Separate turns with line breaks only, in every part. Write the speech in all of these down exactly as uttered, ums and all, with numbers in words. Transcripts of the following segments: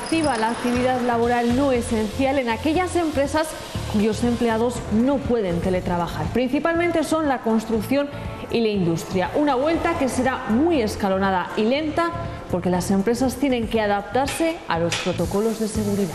reactiva la actividad laboral no esencial en aquellas empresas cuyos empleados no pueden teletrabajar. Principalmente son la construcción y la industria. Una vuelta que será muy escalonada y lenta porque las empresas tienen que adaptarse a los protocolos de seguridad.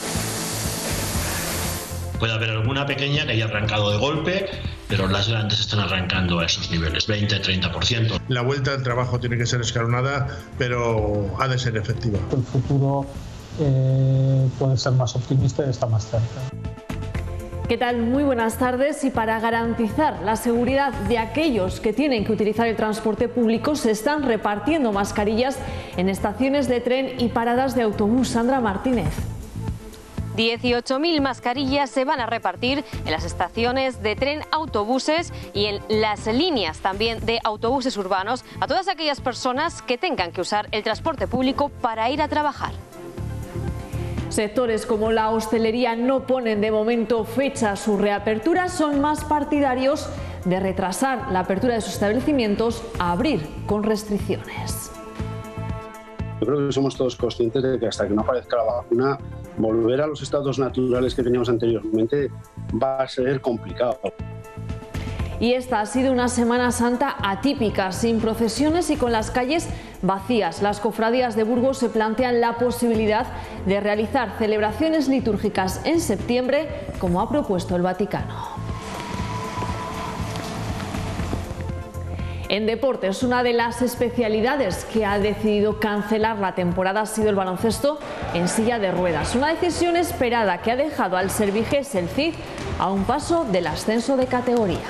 Puede haber alguna pequeña que haya arrancado de golpe, pero las grandes están arrancando a esos niveles, veinte a treinta por ciento.
La vuelta al trabajo tiene que ser escalonada, pero ha de ser efectiva.
El futuro eh, puede ser más optimista y está más cerca.
¿Qué tal? Muy buenas tardes. Y para garantizar la seguridad de aquellos que tienen que utilizar el transporte público, se están repartiendo mascarillas en estaciones de tren y paradas de autobús. Sandra Martínez.
dieciocho mil mascarillas se van a repartir en las estaciones de tren, autobuses y en las líneas también de autobuses urbanos a todas aquellas personas que tengan que usar el transporte público para ir a trabajar.
Sectores como la hostelería no ponen de momento fecha a su reapertura, son más partidarios de retrasar la apertura de sus establecimientos a abrir con restricciones.
Yo creo que somos todos conscientes de que hasta que no aparezca la vacuna, volver a los estados naturales que teníamos anteriormente va a ser complicado.
Y esta ha sido una Semana Santa atípica, sin procesiones y con las calles vacías. Las cofradías de Burgos se plantean la posibilidad de realizar celebraciones litúrgicas en septiembre, como ha propuesto el Vaticano. En deportes, una de las especialidades que ha decidido cancelar la temporada ha sido el baloncesto en silla de ruedas. Una decisión esperada que ha dejado al Serviges el Cid a un paso del ascenso de categoría.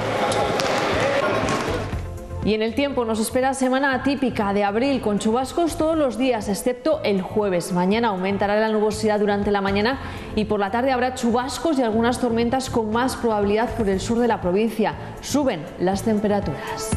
Y en el tiempo nos espera semana atípica de abril con chubascos todos los días excepto el jueves. Mañana aumentará la nubosidad durante la mañana y por la tarde habrá chubascos y algunas tormentas con más probabilidad por el sur de la provincia. Suben las temperaturas.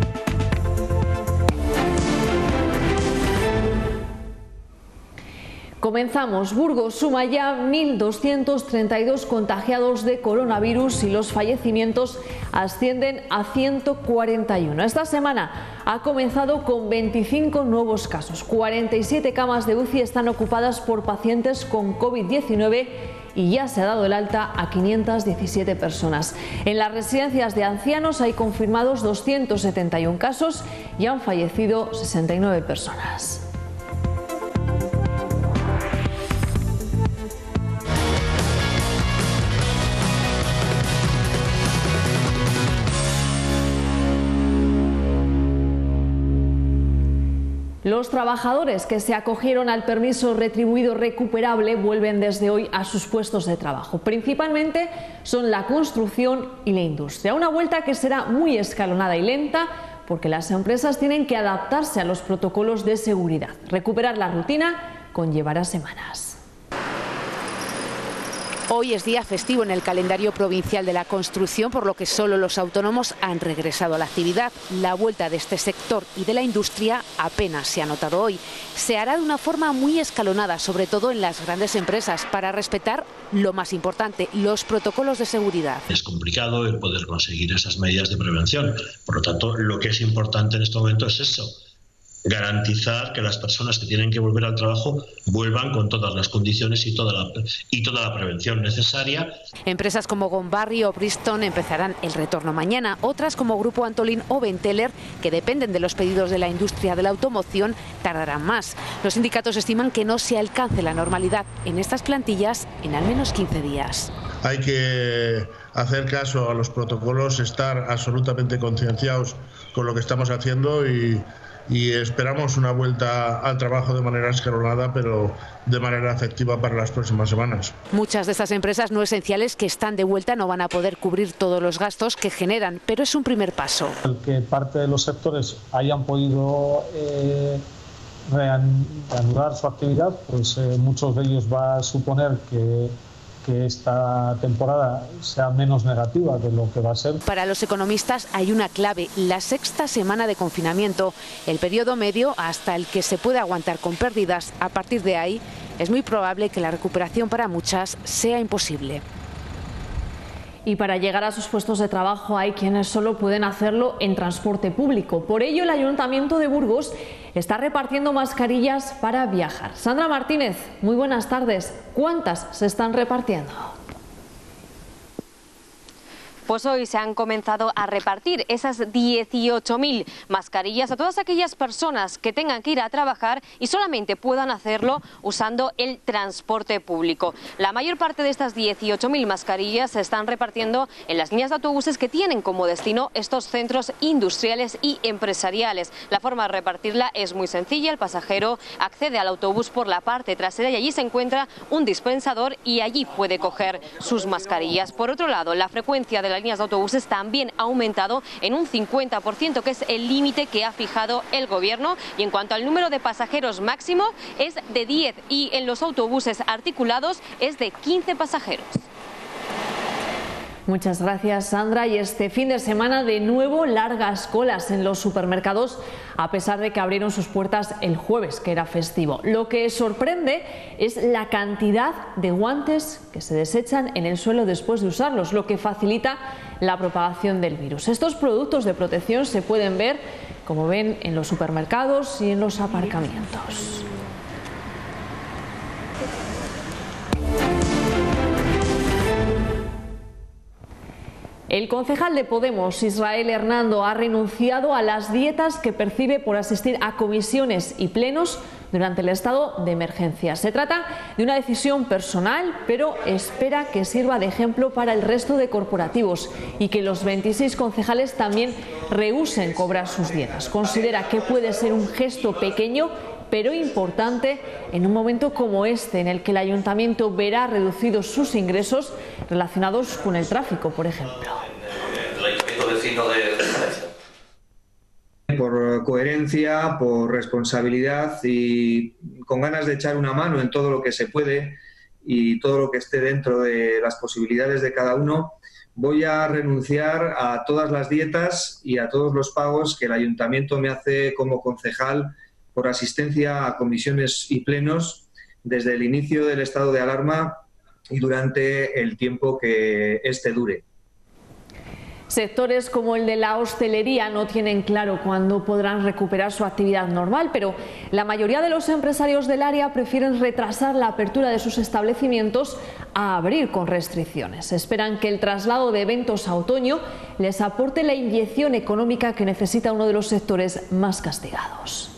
Comenzamos. Burgos suma ya mil doscientos treinta y dos contagiados de coronavirus y los fallecimientos ascienden a ciento cuarenta y uno. Esta semana ha comenzado con veinticinco nuevos casos. cuarenta y siete camas de U C I están ocupadas por pacientes con COVID diecinueve y ya se ha dado el alta a quinientas diecisiete personas. En las residencias de ancianos hay confirmados doscientos setenta y uno casos y han fallecido sesenta y nueve personas. Los trabajadores que se acogieron al permiso retribuido recuperable vuelven desde hoy a sus puestos de trabajo. Principalmente son la construcción y la industria. Una vuelta que será muy escalonada y lenta porque las empresas tienen que adaptarse a los protocolos de seguridad. Recuperar la rutina conllevará semanas.
Hoy es día festivo en el calendario provincial de la construcción, por lo que solo los autónomos han regresado a la actividad. La vuelta de este sector y de la industria apenas se ha notado hoy. Se hará de una forma muy escalonada, sobre todo en las grandes empresas, para respetar lo más importante, los protocolos de seguridad.
Es complicado el poder conseguir esas medidas de prevención. Por lo tanto, lo que es importante en este momento es eso. Garantizar que las personas que tienen que volver al trabajo vuelvan con todas las condiciones y toda la, y toda la prevención necesaria.
Empresas como Gombarri o Bristol empezarán el retorno mañana. Otras como Grupo Antolín o Benteler, que dependen de los pedidos de la industria de la automoción, tardarán más. Los sindicatos estiman que no se alcance la normalidad en estas plantillas en al menos quince días.
Hay que hacer caso a los protocolos, estar absolutamente concienciados con lo que estamos haciendo y y esperamos una vuelta al trabajo de manera escalonada, pero de manera efectiva para las próximas semanas.
Muchas de estas empresas no esenciales que están de vuelta no van a poder cubrir todos los gastos que generan, pero es un primer paso.
El que parte de los sectores hayan podido eh, reanudar su actividad, pues eh, muchos de ellos va a suponer que que esta temporada sea menos negativa de lo que va a ser.
Para los economistas hay una clave, la sexta semana de confinamiento, el periodo medio hasta el que se puede aguantar con pérdidas. A partir de ahí es muy probable que la recuperación para muchas sea imposible.
Y para llegar a sus puestos de trabajo hay quienes solo pueden hacerlo en transporte público. Por ello, el Ayuntamiento de Burgos está repartiendo mascarillas para viajar. Sandra Martínez, muy buenas tardes. ¿Cuántas se están repartiendo?
Pues hoy se han comenzado a repartir esas dieciocho mil mascarillas a todas aquellas personas que tengan que ir a trabajar y solamente puedan hacerlo usando el transporte público. La mayor parte de estas dieciocho mil mascarillas se están repartiendo en las líneas de autobuses que tienen como destino estos centros industriales y empresariales. La forma de repartirla es muy sencilla. El pasajero accede al autobús por la parte trasera y allí se encuentra un dispensador y allí puede coger sus mascarillas. Por otro lado, la frecuencia de la líneas de autobuses también ha aumentado en un cincuenta por ciento, que es el límite que ha fijado el gobierno, y en cuanto al número de pasajeros máximo es de diez y en los autobuses articulados es de quince pasajeros.
Muchas gracias, Sandra. Y este fin de semana de nuevo largas colas en los supermercados, a pesar de que abrieron sus puertas el jueves, que era festivo. Lo que sorprende es la cantidad de guantes que se desechan en el suelo después de usarlos, lo que facilita la propagación del virus. Estos productos de protección se pueden ver, como ven, en los supermercados y en los aparcamientos. El concejal de Podemos, Israel Hernando, ha renunciado a las dietas que percibe por asistir a comisiones y plenos durante el estado de emergencia. Se trata de una decisión personal, pero espera que sirva de ejemplo para el resto de corporativos y que los veintiséis concejales también rehúsen cobrar sus dietas. Considera que puede ser un gesto pequeño, pero importante en un momento como este, en el que el ayuntamiento verá reducidos sus ingresos relacionados con el tráfico, por ejemplo.
Por coherencia, por responsabilidad y con ganas de echar una mano en todo lo que se puede y todo lo que esté dentro de las posibilidades de cada uno, voy a renunciar a todas las dietas y a todos los pagos que el ayuntamiento me hace como concejal por asistencia a comisiones y plenos desde el inicio del estado de alarma y durante el tiempo que éste dure.
Sectores como el de la hostelería no tienen claro cuándo podrán recuperar su actividad normal, pero la mayoría de los empresarios del área prefieren retrasar la apertura de sus establecimientos a abrir con restricciones. Esperan que el traslado de eventos a otoño les aporte la inyección económica que necesita uno de los sectores más castigados.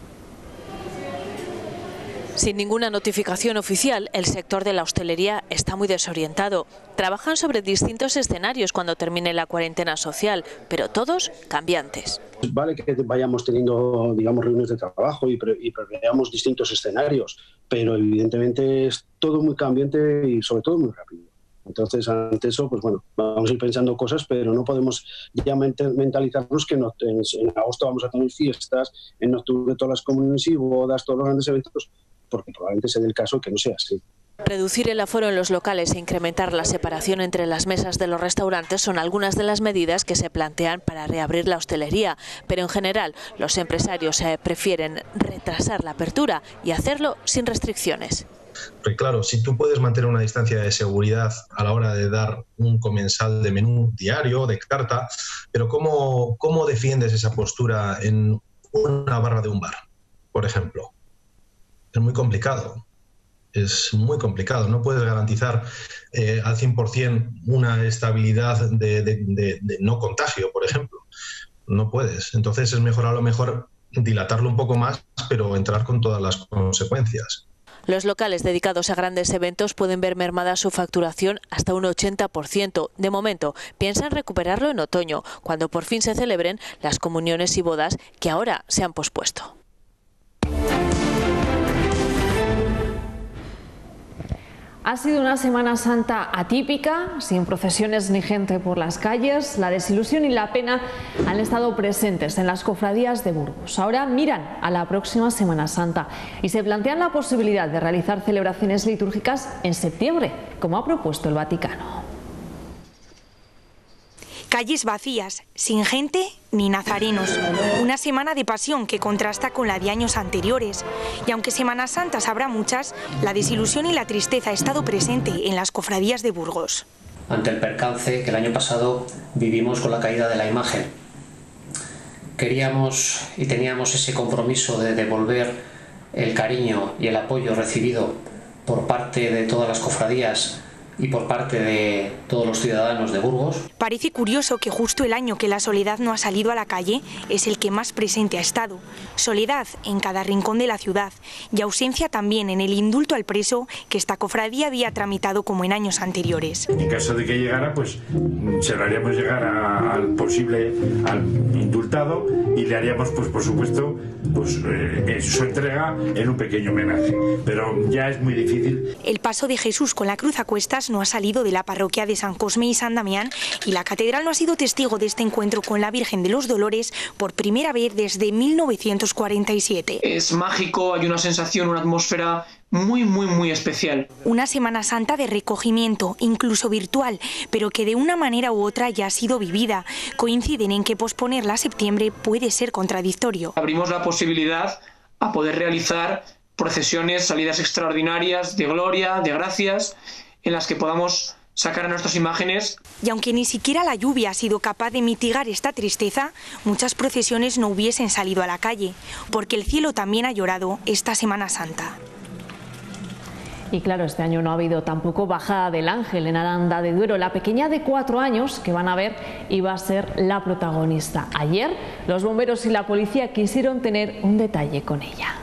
Sin ninguna notificación oficial, el sector de la hostelería está muy desorientado. Trabajan sobre distintos escenarios cuando termine la cuarentena social, pero todos cambiantes.
Vale que vayamos teniendo, digamos, reuniones de trabajo y, pre y preveamos distintos escenarios, pero evidentemente es todo muy cambiante y sobre todo muy rápido. Entonces, ante eso, pues bueno, vamos a ir pensando cosas, pero no podemos ya mentalizarnos que en, en agosto vamos a tener fiestas, en octubre todas las comuniones y bodas, todos los grandes eventos, porque probablemente sea el caso que no sea así.
Reducir el aforo en los locales e incrementar la separación entre las mesas de los restaurantes son algunas de las medidas que se plantean para reabrir la hostelería, pero en general los empresarios eh, prefieren retrasar la apertura y hacerlo sin restricciones.
Porque claro, si tú puedes mantener una distancia de seguridad a la hora de dar un comensal de menú diario, de carta, pero ¿cómo, cómo defiendes esa postura en una barra de un bar, por ejemplo? Es muy complicado, es muy complicado. No puedes garantizar eh, al cien por cien una estabilidad de, de, de, de no contagio, por ejemplo. No puedes. Entonces es mejor a lo mejor dilatarlo un poco más, pero entrar con todas las consecuencias.
Los locales dedicados a grandes eventos pueden ver mermada su facturación hasta un ochenta por ciento. De momento, piensan recuperarlo en otoño, cuando por fin se celebren las comuniones y bodas que ahora se han pospuesto.
Ha sido una Semana Santa atípica, sin procesiones ni gente por las calles. La desilusión y la pena han estado presentes en las cofradías de Burgos. Ahora miran a la próxima Semana Santa y se plantean la posibilidad de realizar celebraciones litúrgicas en septiembre, como ha propuesto el Vaticano.
Calles vacías, sin gente ni nazarenos. Una semana de pasión que contrasta con la de años anteriores. Y aunque Semanas Santas habrá muchas, la desilusión y la tristeza ha estado presente en las cofradías de Burgos.
Ante el percance que el año pasado vivimos con la caída de la imagen, queríamos y teníamos ese compromiso de devolver el cariño y el apoyo recibido por parte de todas las cofradías y por parte de todos los ciudadanos de Burgos.
Parece curioso que justo el año que la soledad no ha salido a la calle es el que más presente ha estado. Soledad en cada rincón de la ciudad y ausencia también en el indulto al preso que esta cofradía había tramitado como en años anteriores.
En caso de que llegara, pues se lo haríamos llegar a, al posible al indultado y le haríamos, pues por supuesto, pues eh, su entrega en un pequeño homenaje. Pero ya es muy difícil.
El paso de Jesús con la cruz a cuestas no ha salido de la parroquia de San Cosme y San Damián y la catedral no ha sido testigo de este encuentro con la Virgen de los Dolores por primera vez desde mil novecientos cuarenta y siete.
Es mágico, hay una sensación, una atmósfera muy, muy, muy especial.
Una Semana Santa de recogimiento, incluso virtual, pero que de una manera u otra ya ha sido vivida. Coinciden en que posponerla a septiembre puede ser contradictorio.
Abrimos la posibilidad a poder realizar procesiones, salidas extraordinarias de gloria, de gracias, en las que podamos sacar a nuestras imágenes.
Y aunque ni siquiera la lluvia ha sido capaz de mitigar esta tristeza, muchas procesiones no hubiesen salido a la calle, porque el cielo también ha llorado esta Semana Santa.
Y claro, este año no ha habido tampoco bajada del Ángel en Aranda de Duero. La pequeña de cuatro años que van a ver iba a ser la protagonista. Ayer los bomberos y la policía quisieron tener un detalle con ella.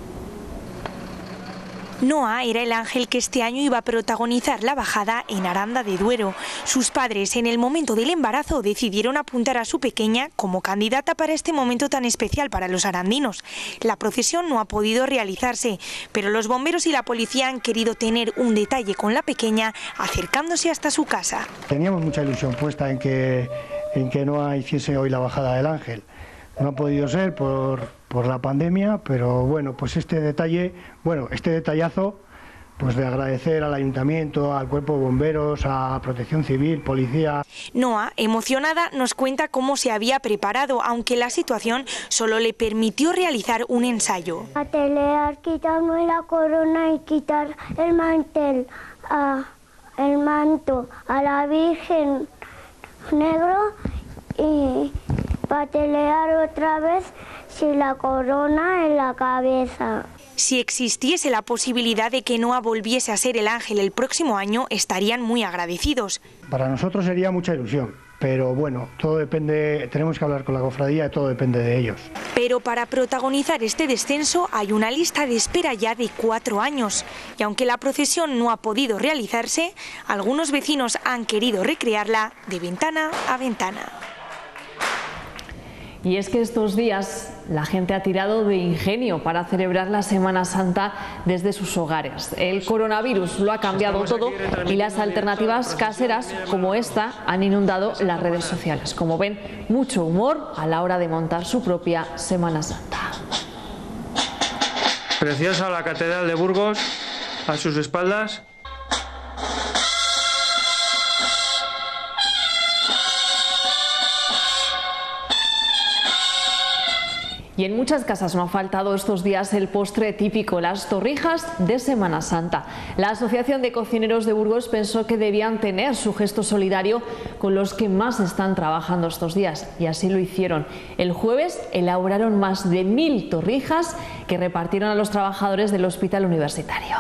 Noa era el ángel que este año iba a protagonizar la bajada en Aranda de Duero. Sus padres, en el momento del embarazo, decidieron apuntar a su pequeña como candidata para este momento tan especial para los arandinos. La procesión no ha podido realizarse, pero los bomberos y la policía han querido tener un detalle con la pequeña, acercándose hasta su casa.
Teníamos mucha ilusión puesta en que, en que Noa hiciese hoy la bajada del ángel. No ha podido ser por, por la pandemia, pero bueno, pues este detalle, bueno, este detallazo, pues de agradecer al Ayuntamiento, al Cuerpo de Bomberos, a Protección Civil, Policía.
Noa, emocionada, nos cuenta cómo se había preparado, aunque la situación solo le permitió realizar un ensayo.
Atelear, quitarme la corona y quitar el mantel, a, el manto a la Virgen negro y patelear otra vez sin la corona en la cabeza.
Si existiese la posibilidad de que Noa volviese a ser el ángel el próximo año, estarían muy agradecidos.
Para nosotros sería mucha ilusión, pero bueno, todo depende, tenemos que hablar con la cofradía, todo depende de ellos.
Pero para protagonizar este descenso hay una lista de espera ya de cuatro años. Y aunque la procesión no ha podido realizarse, algunos vecinos han querido recrearla de ventana a ventana.
Y es que estos días la gente ha tirado de ingenio para celebrar la Semana Santa desde sus hogares. El coronavirus lo ha cambiado todo y las alternativas caseras como esta han inundado las redes sociales. Como ven, mucho humor a la hora de montar su propia Semana Santa.
Preciosa la Catedral de Burgos a sus espaldas.
Y en muchas casas no ha faltado estos días el postre típico, las torrijas de Semana Santa. La Asociación de Cocineros de Burgos pensó que debían tener su gesto solidario con los que más están trabajando estos días, y así lo hicieron. El jueves elaboraron más de mil torrijas que repartieron a los trabajadores del Hospital Universitario.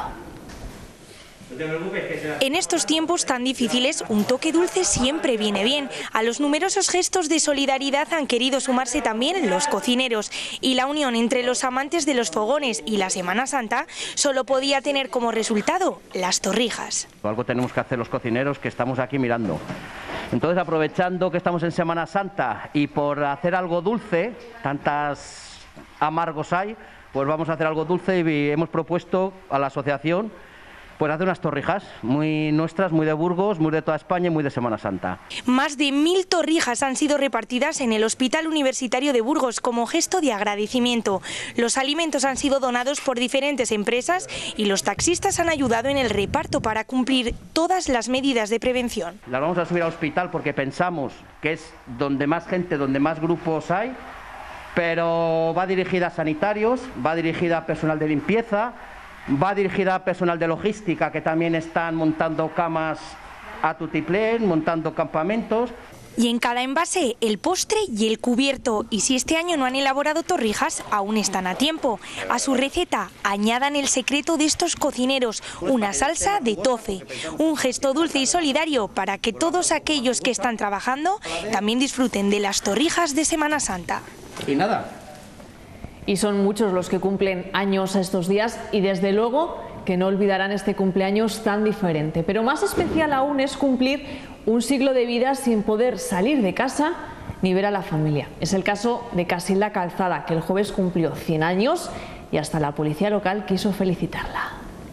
En estos tiempos tan difíciles, un toque dulce siempre viene bien. A los numerosos gestos de solidaridad han querido sumarse también los cocineros, y la unión entre los amantes de los fogones y la Semana Santa solo podía tener como resultado las torrijas.
Algo tenemos que hacer los cocineros que estamos aquí mirando. Entonces, aprovechando que estamos en Semana Santa y por hacer algo dulce, tantas amargos hay, pues vamos a hacer algo dulce y hemos propuesto a la asociación pues hacer unas torrijas muy nuestras, muy de Burgos, muy de toda España y muy de Semana Santa.
Más de mil torrijas han sido repartidas en el Hospital Universitario de Burgos como gesto de agradecimiento. Los alimentos han sido donados por diferentes empresas y los taxistas han ayudado en el reparto para cumplir todas las medidas de prevención.
Las vamos a subir al hospital porque pensamos que es donde más gente, donde más grupos hay, pero va dirigida a sanitarios, va dirigida a personal de limpieza, va dirigida a personal de logística que también están montando camas a tutiplén, montando campamentos.
Y en cada envase el postre y el cubierto. Y si este año no han elaborado torrijas, aún están a tiempo. A su receta añadan el secreto de estos cocineros, una salsa de tofe. Un gesto dulce y solidario para que todos aquellos que están trabajando también disfruten de las torrijas de Semana Santa.
Y nada.
Y son muchos los que cumplen años estos días y desde luego que no olvidarán este cumpleaños tan diferente. Pero más especial aún es cumplir un siglo de vida sin poder salir de casa ni ver a la familia. Es el caso de Casilda Calzada, que el jueves cumplió cien años y hasta la policía local quiso felicitarla.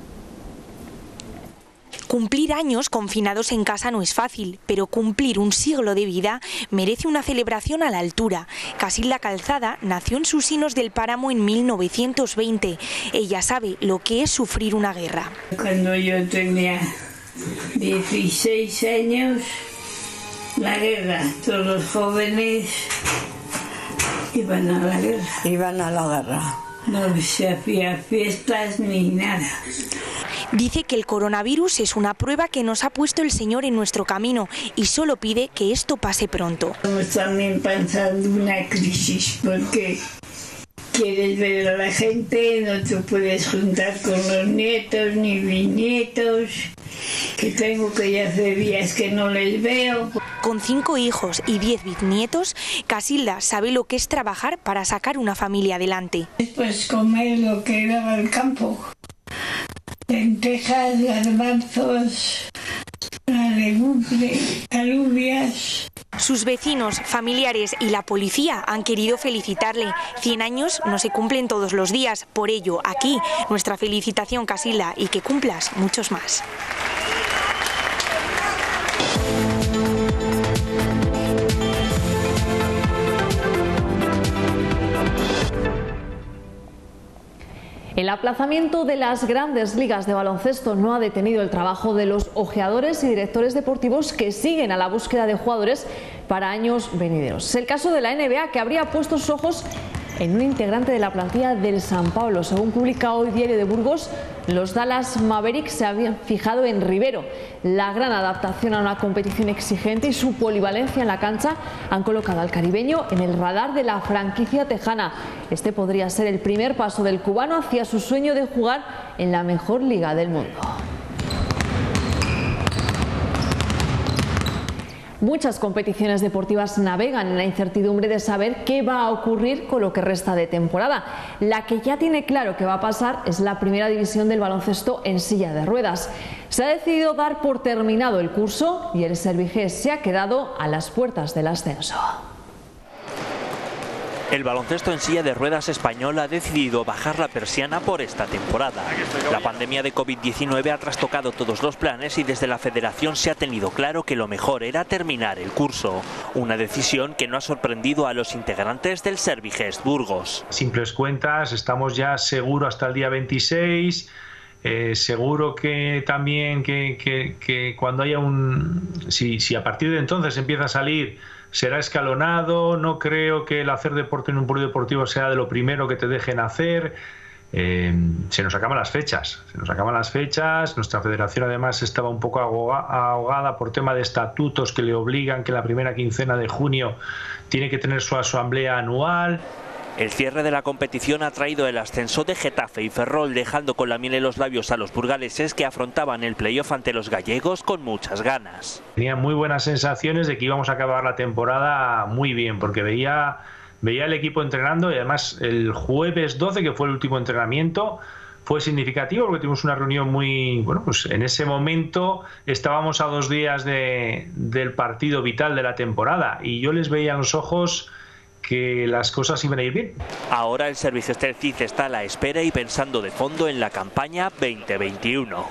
Cumplir años confinados en casa no es fácil, pero cumplir un siglo de vida merece una celebración a la altura. Casilda Calzada nació en Susinos del Páramo en mil novecientos veinte. Ella sabe lo que es sufrir una guerra.
Cuando yo tenía dieciséis años, la guerra, todos los jóvenes iban a la guerra.
Iban a la guerra.
No se hacía fiestas ni nada.
Dice que el coronavirus es una prueba que nos ha puesto el Señor en nuestro camino y solo pide que esto pase pronto.
Estamos también pasando una crisis porque quieres ver a la gente, no te puedes juntar con los nietos ni bisnietos, que tengo que ya hace días que no les veo.
Con cinco hijos y diez bisnietos, Casilda sabe lo que es trabajar para sacar una familia adelante.
Pues comer lo que daba el campo. Lentejas, garbanzos, la legumbre, alubias.
Sus vecinos, familiares y la policía han querido felicitarle. Cien años no se cumplen todos los días. Por ello, aquí, nuestra felicitación, Casilda, y que cumplas muchos más.
El aplazamiento de las grandes ligas de baloncesto no ha detenido el trabajo de los ojeadores y directores deportivos que siguen a la búsqueda de jugadores para años venideros. Es el caso de la N B A, que habría puesto sus ojos en un integrante de la plantilla del San Pablo. Según publica hoy Diario de Burgos, los Dallas Mavericks se habían fijado en Rivero. La gran adaptación a una competición exigente y su polivalencia en la cancha han colocado al caribeño en el radar de la franquicia tejana. Este podría ser el primer paso del cubano hacia su sueño de jugar en la mejor liga del mundo. Muchas competiciones deportivas navegan en la incertidumbre de saber qué va a ocurrir con lo que resta de temporada. La que ya tiene claro que va a pasar es la primera división del baloncesto en silla de ruedas. Se ha decidido dar por terminado el curso y el Servigés se ha quedado a las puertas del ascenso.
El baloncesto en silla de ruedas español ha decidido bajar la persiana por esta temporada. La pandemia de COVID diecinueve ha trastocado todos los planes y desde la federación se ha tenido claro que lo mejor era terminar el curso. Una decisión que no ha sorprendido a los integrantes del Servigés Burgos.
Simples cuentas, estamos ya seguros hasta el día veintiséis. Eh, seguro que también que, que, que cuando haya un... Si, si a partir de entonces empieza a salir, será escalonado. No creo que el hacer deporte en un polideportivo sea de lo primero que te dejen hacer. Eh, se nos acaban las fechas, se nos acaban las fechas. Nuestra federación además estaba un poco ahogada por tema de estatutos que le obligan que la primera quincena de junio tiene que tener su asamblea anual.
El cierre de la competición ha traído el ascenso de Getafe y Ferrol, dejando con la miel en los labios a los burgaleses, que afrontaban el playoff ante los gallegos con muchas ganas.
Tenía muy buenas sensaciones de que íbamos a acabar la temporada muy bien, porque veía, veía el equipo entrenando y además el jueves doce, que fue el último entrenamiento, fue significativo porque tuvimos una reunión muy... Bueno, pues en ese momento estábamos a dos días de, del partido vital de la temporada y yo les veía en los ojos que las cosas iban a ir bien.
Ahora el Servigés del Cid está a la espera y pensando de fondo en la campaña veinte veintiuno.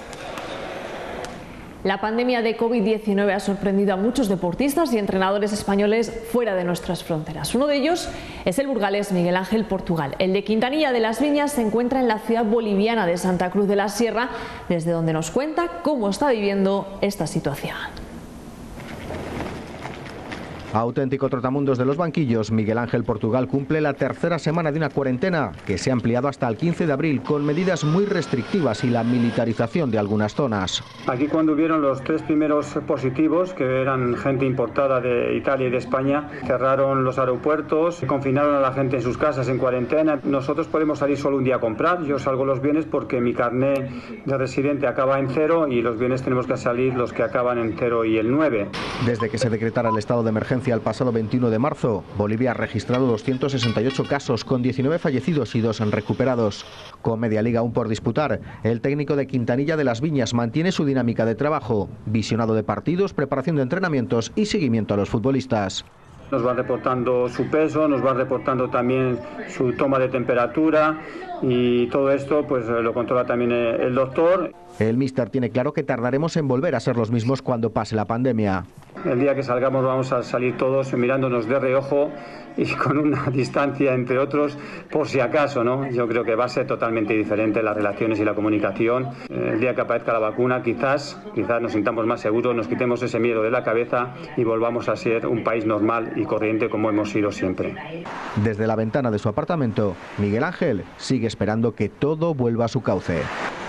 La pandemia de COVID diecinueve ha sorprendido a muchos deportistas y entrenadores españoles fuera de nuestras fronteras. Uno de ellos es el burgalés Miguel Ángel Portugal. El de Quintanilla de las Viñas se encuentra en la ciudad boliviana de Santa Cruz de la Sierra, desde donde nos cuenta cómo está viviendo esta situación.
Auténtico trotamundos de los banquillos, Miguel Ángel Portugal cumple la tercera semana de una cuarentena que se ha ampliado hasta el quince de abril con medidas muy restrictivas y la militarización de algunas zonas.
Aquí cuando hubieron los tres primeros positivos, que eran gente importada de Italia y de España, cerraron los aeropuertos, confinaron a la gente en sus casas en cuarentena. Nosotros podemos salir solo un día a comprar, yo salgo los viernes porque mi carnet de residente acaba en cero y los viernes tenemos que salir los que acaban en cero y el nueve.
Desde que se decretara el estado de emergencia el pasado veintiuno de marzo, Bolivia ha registrado doscientos sesenta y ocho casos, con diecinueve fallecidos y dos recuperados. Con media liga aún por disputar, el técnico de Quintanilla de las Viñas mantiene su dinámica de trabajo, visionado de partidos, preparación de entrenamientos y seguimiento a los futbolistas.
Nos va reportando su peso, nos va reportando también su toma de temperatura y todo esto pues lo controla también el doctor.
El míster tiene claro que tardaremos en volver a ser los mismos cuando pase la pandemia.
El día que salgamos vamos a salir todos mirándonos de reojo y con una distancia entre otros por si acaso, ¿no? Yo creo que va a ser totalmente diferente las relaciones y la comunicación. El día que aparezca la vacuna quizás, quizás nos sintamos más seguros, nos quitemos ese miedo de la cabeza y volvamos a ser un país normal y corriente como hemos sido siempre.
Desde la ventana de su apartamento, Miguel Ángel sigue esperando que todo vuelva a su cauce.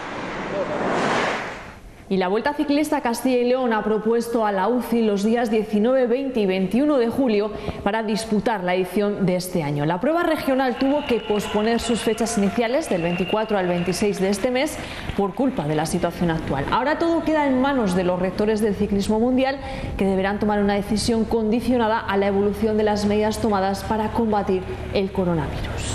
Y la Vuelta Ciclista Castilla y León ha propuesto a la U C I los días diecinueve, veinte y veintiuno de julio para disputar la edición de este año. La prueba regional tuvo que posponer sus fechas iniciales del veinticuatro al veintiséis de este mes por culpa de la situación actual. Ahora todo queda en manos de los rectores del ciclismo mundial, que deberán tomar una decisión condicionada a la evolución de las medidas tomadas para combatir el coronavirus.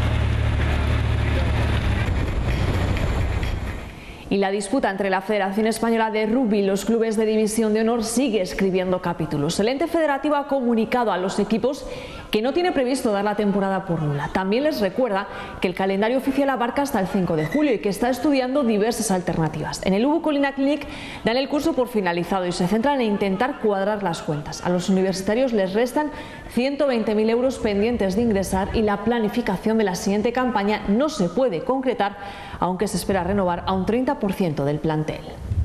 Y la disputa entre la Federación Española de Rugby y los clubes de División de Honor sigue escribiendo capítulos. El ente federativo ha comunicado a los equipos que no tiene previsto dar la temporada por nula. También les recuerda que el calendario oficial abarca hasta el cinco de julio y que está estudiando diversas alternativas. En el Ubu Colina Clinic dan el curso por finalizado y se centran en intentar cuadrar las cuentas. A los universitarios les restan ciento veinte mil euros pendientes de ingresar y la planificación de la siguiente campaña no se puede concretar, aunque se espera renovar a un treinta por ciento del plantel.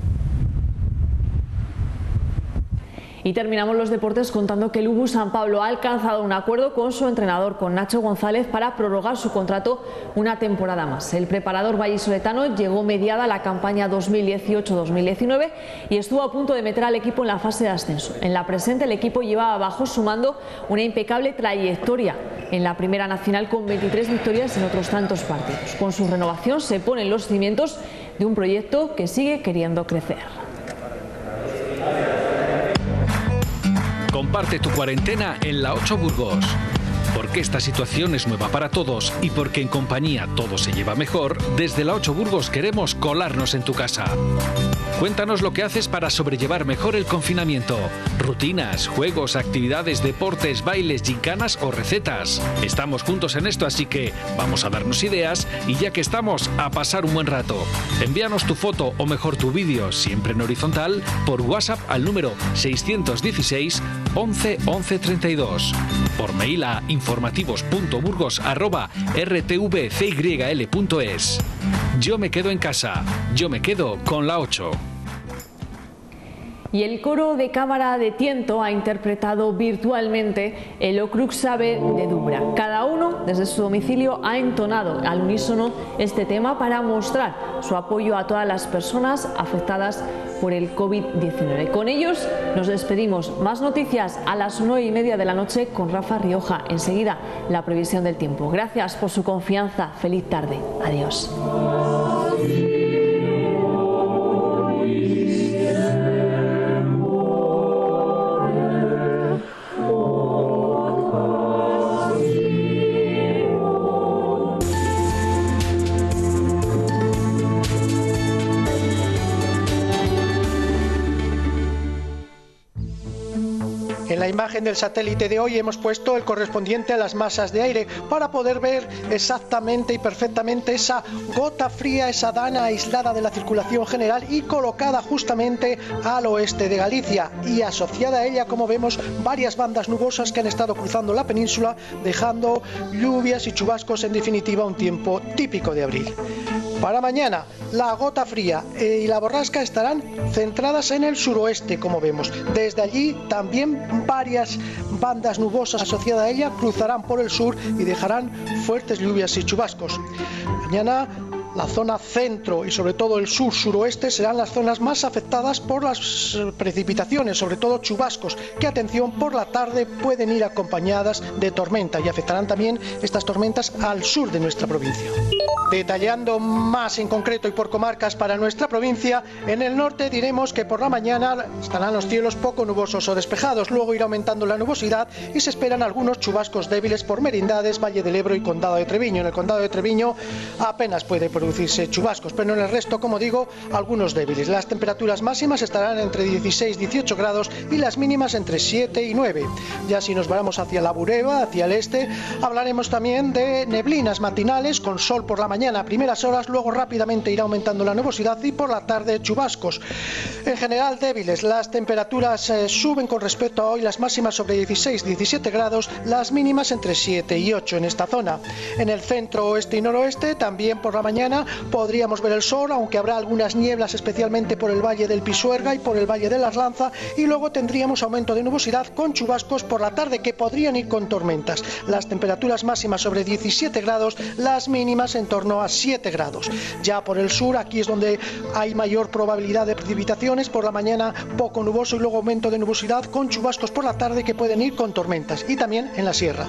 Y terminamos los deportes contando que el Ubu San Pablo ha alcanzado un acuerdo con su entrenador, con Nacho González, para prorrogar su contrato una temporada más. El preparador vallisoletano llegó mediada la campaña dos mil dieciocho dos mil diecinueve y estuvo a punto de meter al equipo en la fase de ascenso. En la presente el equipo lleva abajo sumando una impecable trayectoria en la Primera Nacional con veintitrés victorias en otros tantos partidos. Con su renovación se ponen los cimientos de un proyecto que sigue queriendo crecer.
Comparte tu cuarentena en La ocho Burgos. Porque esta situación es nueva para todos y porque en compañía todo se lleva mejor, desde La ocho Burgos queremos colarnos en tu casa. Cuéntanos lo que haces para sobrellevar mejor el confinamiento. Rutinas, juegos, actividades, deportes, bailes, gincanas o recetas. Estamos juntos en esto, así que vamos a darnos ideas y ya que estamos, a pasar un buen rato. Envíanos tu foto o mejor tu vídeo, siempre en horizontal, por WhatsApp al número seiscientos dieciséis once once treinta y dos. Por mail a informativos punto burgos arroba r t v c y l punto es. Yo me quedo en casa, yo me quedo con La ocho.
Y el coro de Cámara de Tiento ha interpretado virtualmente el Ocruxabe de Dubra. Cada uno, desde su domicilio, ha entonado al unísono este tema para mostrar su apoyo a todas las personas afectadas por el COVID diecinueve. Con ellos nos despedimos. Más noticias a las nueve y media de la noche con Rafa Rioja. Enseguida, la previsión del tiempo. Gracias por su confianza. Feliz tarde. Adiós.
En la imagen del satélite de hoy hemos puesto el correspondiente a las masas de aire para poder ver exactamente y perfectamente esa gota fría, esa dana aislada de la circulación general y colocada justamente al oeste de Galicia, y asociada a ella, como vemos, varias bandas nubosas que han estado cruzando la península, dejando lluvias y chubascos, en definitiva un tiempo típico de abril. Para mañana, la gota fría y la borrasca estarán centradas en el suroeste, como vemos. Desde allí también varias bandas nubosas asociadas a ella cruzarán por el sur y dejarán fuertes lluvias y chubascos. Mañana la zona centro y sobre todo el sur-suroeste serán las zonas más afectadas por las precipitaciones, sobre todo chubascos, que, atención, por la tarde pueden ir acompañadas de tormenta y afectarán también estas tormentas al sur de nuestra provincia. Detallando más en concreto y por comarcas para nuestra provincia, en el norte diremos que por la mañana estarán los cielos poco nubosos o despejados, luego irá aumentando la nubosidad y se esperan algunos chubascos débiles por Merindades, Valle del Ebro y Condado de Treviño. En el Condado de Treviño apenas puede producirse chubascos, pero en el resto, como digo, algunos débiles. Las temperaturas máximas estarán entre dieciséis y dieciocho grados y las mínimas entre siete y nueve. Ya si nos vamos hacia la Bureba, hacia el este, hablaremos también de neblinas matinales con sol por la mañana a primeras horas, luego rápidamente irá aumentando la nubosidad y por la tarde chubascos. En general débiles, las temperaturas eh, suben con respecto a hoy, las máximas sobre dieciséis a diecisiete grados, las mínimas entre siete y ocho en esta zona. En el centro, oeste y noroeste también por la mañana podríamos ver el sol, aunque habrá algunas nieblas especialmente por el valle del Pisuerga y por el valle de las Lanza, y luego tendríamos aumento de nubosidad con chubascos por la tarde que podrían ir con tormentas. Las temperaturas máximas sobre diecisiete grados, las mínimas en torno a siete grados. Ya por el sur, aquí es donde hay mayor probabilidad de precipitaciones, por la mañana poco nuboso y luego aumento de nubosidad con chubascos por la tarde que pueden ir con tormentas, y también en la sierra.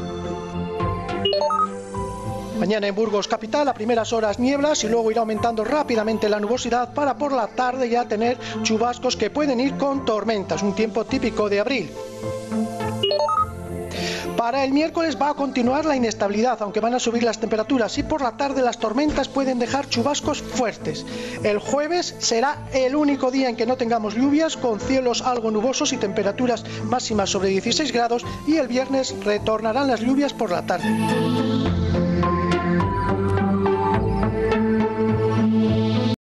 Mañana en Burgos capital a primeras horas nieblas y luego irá aumentando rápidamente la nubosidad para por la tarde ya tener chubascos que pueden ir con tormentas, un tiempo típico de abril. Para el miércoles va a continuar la inestabilidad, aunque van a subir las temperaturas, y por la tarde las tormentas pueden dejar chubascos fuertes. El jueves será el único día en que no tengamos lluvias, con cielos algo nubosos y temperaturas máximas sobre dieciséis grados, y el viernes retornarán las lluvias por la tarde.